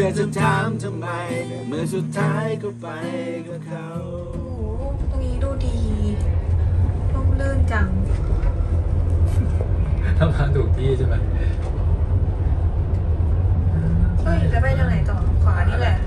อจะถามทำไมเมื่อสุดท้ายก็ไปกับเขาตรงนี้ดูดีร่มรื่นจังทำงานถูกที่ใช่ไหมเฮ้ยจะไปทางไหนต่อขวานี่แหละ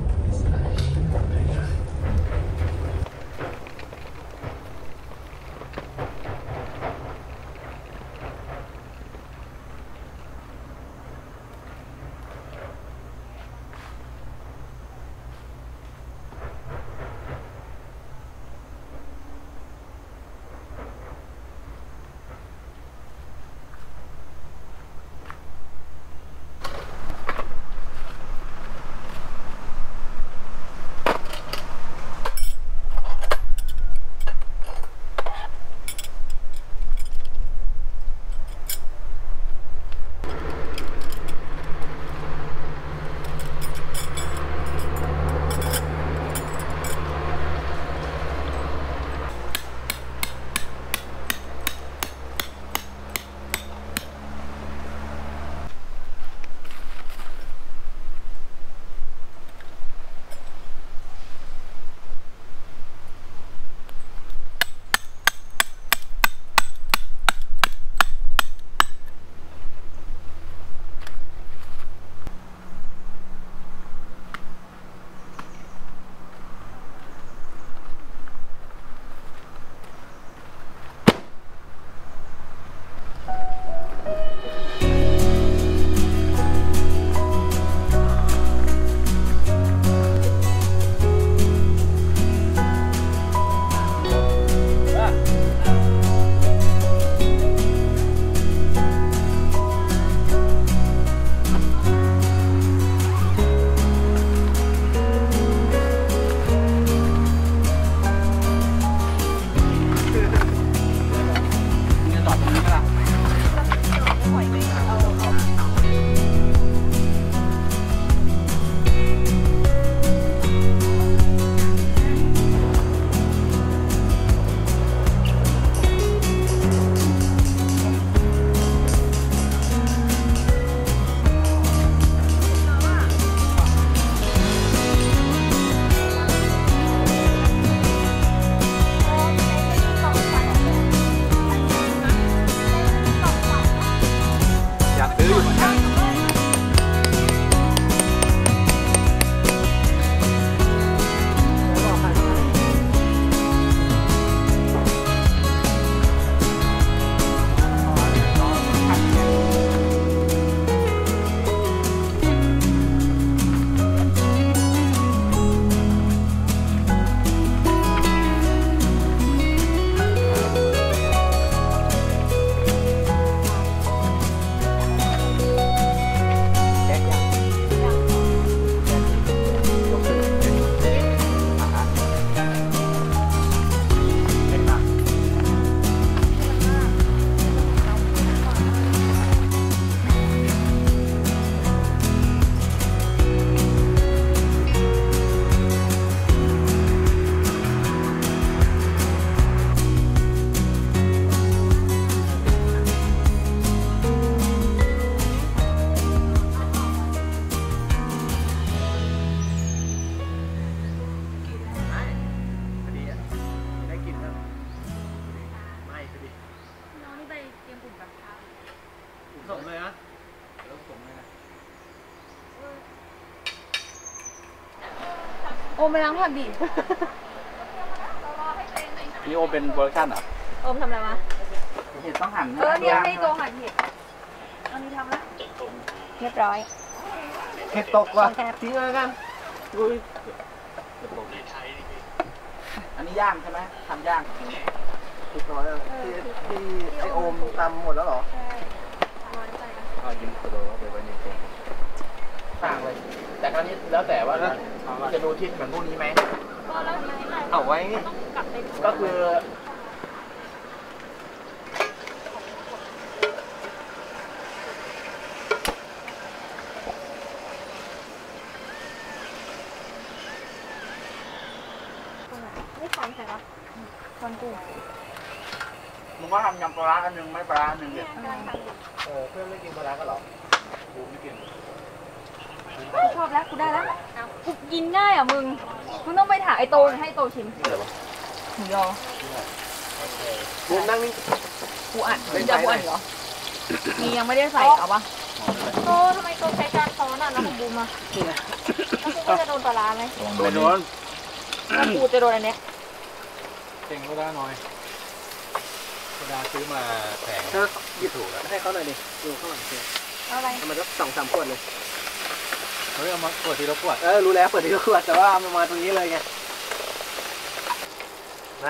ส่งเลยนะโอมไปล้างผักดินี่โอมเป็นโปรดักชั่นเหรอโอมทำอะไรวะเห็ดต้องหั่นเนี่ยให้ตัวหั่นเห็ดอันนี้ทำแล้วเรียบร้อยเห็ดตกว่ะทิ้งเลยกันอันนี้ย่างใช่ไหมทำย่างเรียบร้อยแล้วที่ไอโอมทำหมดแล้วเหรอใช่ยิ้มกระโดดไปไว้ในตรงต่างเลยแต่ครั้งนี้แล้วแต่ว่าจะดูทิศเหมือนพวกนี้ไหมเอาไว้ก็คือไม่ใส่ใส่ปะตอนกูมึงก็ทำยำปลาอันหนึ่งไม่ปลาอันหนึ่งเนี่ยเพื่อนไม่กินปลาก็หรอกูไม่กินชอบแล้วกูได้แล้วกูกินง่ายอ่ะมึงต้องไปถามไอโตให้โตชิมหมูยอบูมนั่งนี่กูอัดมึงจะกูอัดเหรอนี่ยังไม่ได้ใส่เอาปะโตทำไมโตใช้การซ้อนอ่ะแล้วของบูมอ่ะแล้วกูจะโดนปลาร้าไหมไม่โดนแล้วกูจะโดนอันเนี้ยเก่งก็ได้น้อยเวลาซื้อมาแพงก็หยิบถูกแล้วให้เขาหน่อยดิดูข้างหลังเสียอะไรมันก็2-3 ขวดเลยเฮ้ยเอามาขวดทีละขวดรู้แล้วขวดทีละขวดแต่ว่าเอามาตรงนี้เลยไงนะ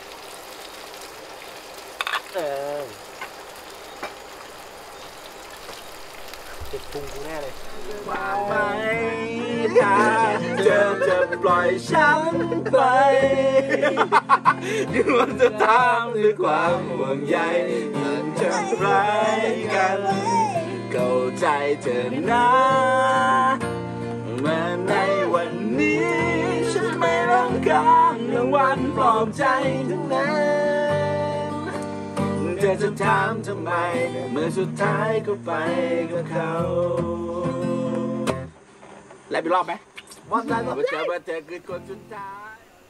ติดพุงกูแน่เลยว่าไม่ถ้าเธอจะปล่อยฉันไปยิ่งมันจะทำด้วยความห่วงใยยิ่งจะร้ายกันเข้าใจเธอนะเมื่อในวันนี้ฉันไม่ต้องการรางวัลปลอบใจทั้งนั้นเธอจะถามทำไมเมื่อสุดท้ายก็ไปกับเขาแล้วอีกรอบไหมว่าเธอคือคนสุดท้าย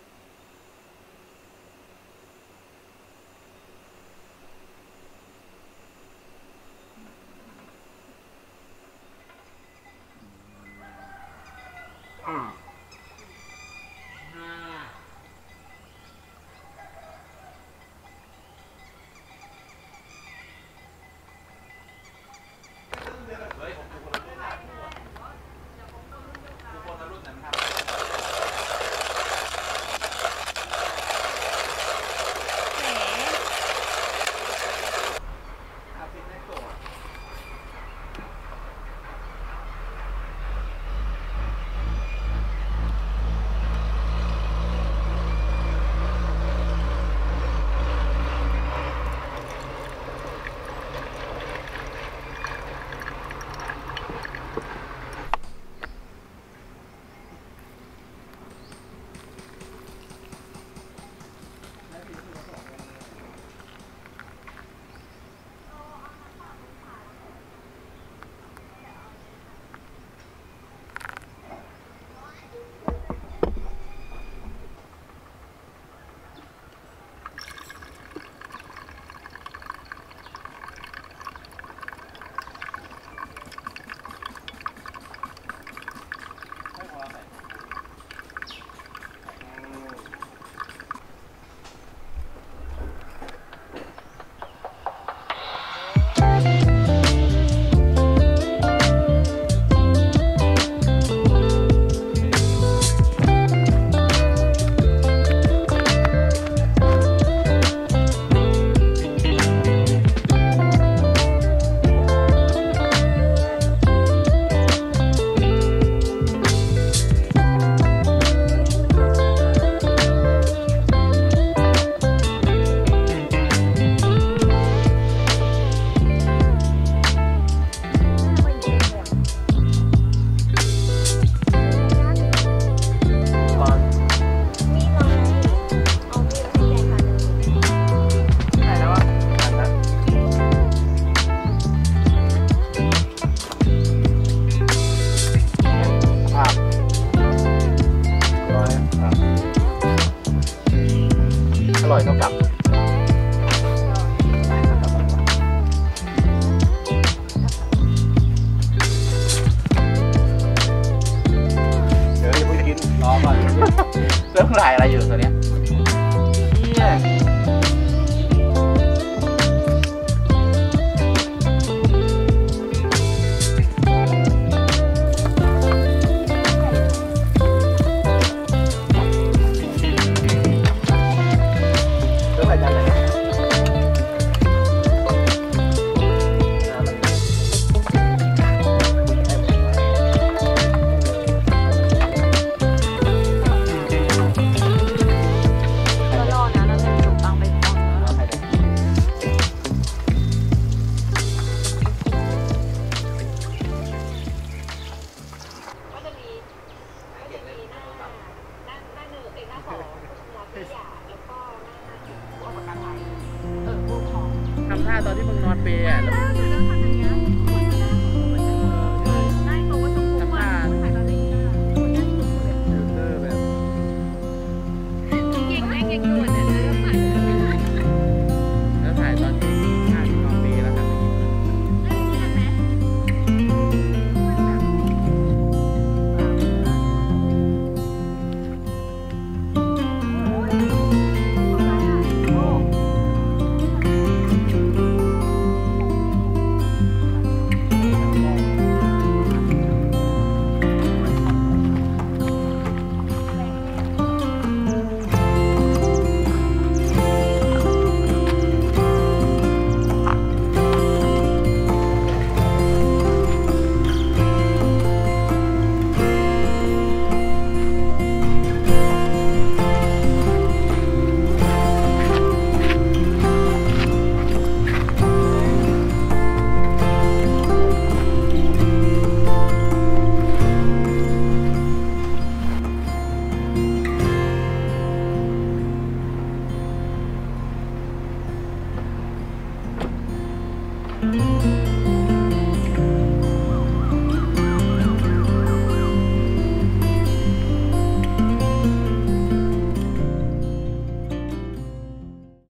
อร่อยเท่ากับเดี๋ยวอย่าเพิ่งกินรอก่อนเริ่มถ่ายอะไรอยู่ตอนนี้ทำท่าตอนที่มึงนอนเปย์อ่ะแล้วทำท่า